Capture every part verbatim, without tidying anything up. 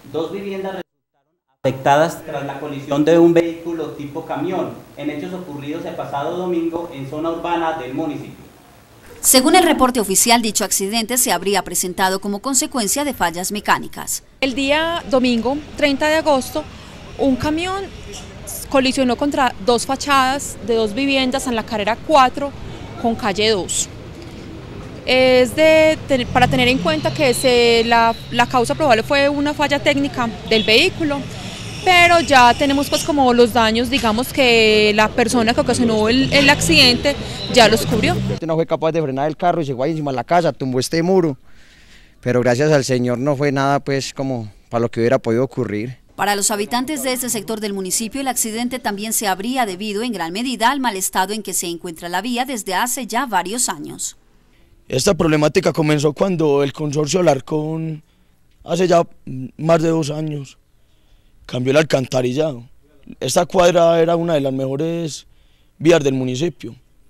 Dos viviendas resultaron afectadas tras la colisión de un vehículo tipo camión, en hechos ocurridos el pasado domingo en zona urbana del municipio. Según el reporte oficial, dicho accidente se habría presentado como consecuencia de fallas mecánicas. El día domingo, treinta de agosto, un camión colisionó contra dos fachadas de dos viviendas en la carrera cuatro con calle dos. Es de, para tener en cuenta que se, la, la causa probable fue una falla técnica del vehículo, pero ya tenemos pues como los daños, digamos que la persona que ocasionó el, el accidente ya los cubrió. No fue capaz de frenar el carro y llegó ahí encima de la casa, tumbó este muro, pero gracias al Señor no fue nada pues como para lo que hubiera podido ocurrir. Para los habitantes de este sector del municipio, el accidente también se habría debido en gran medida al mal estado en que se encuentra la vía desde hace ya varios años. Esta problemática comenzó cuando el consorcio Alarcón, hace ya más de dos años, cambió el alcantarillado. Esta cuadra era una de las mejores vías del municipio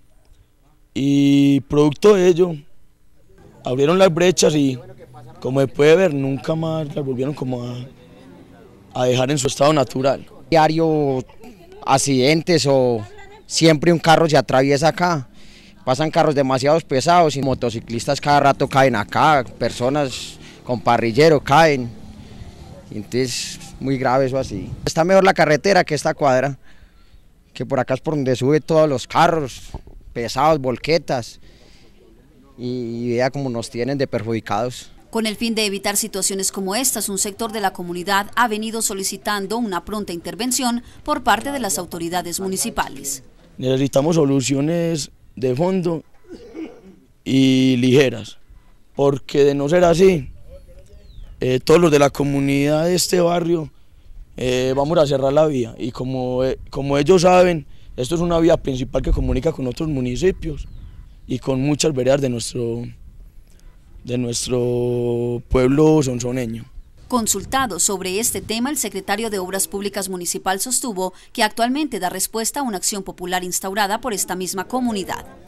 y producto de ello abrieron las brechas y, como se puede ver, nunca más las volvieron como a, a dejar en su estado natural. Diario accidentes o siempre un carro se atraviesa acá, pasan carros demasiado pesados y motociclistas cada rato caen acá, personas con parrillero caen, entonces muy grave eso así. Está mejor la carretera que esta cuadra, que por acá es por donde sube todos los carros pesados, volquetas, y vea cómo nos tienen de perjudicados. Con el fin de evitar situaciones como estas, un sector de la comunidad ha venido solicitando una pronta intervención por parte de las autoridades municipales. Necesitamos soluciones de fondo y ligeras, porque de no ser así, eh, todos los de la comunidad de este barrio eh, vamos a cerrar la vía y como, eh, como ellos saben, esto es una vía principal que comunica con otros municipios y con muchas veredas de nuestro, de nuestro pueblo sonsoneño. Consultado sobre este tema, el secretario de Obras Públicas Municipal sostuvo que actualmente da respuesta a una acción popular instaurada por esta misma comunidad.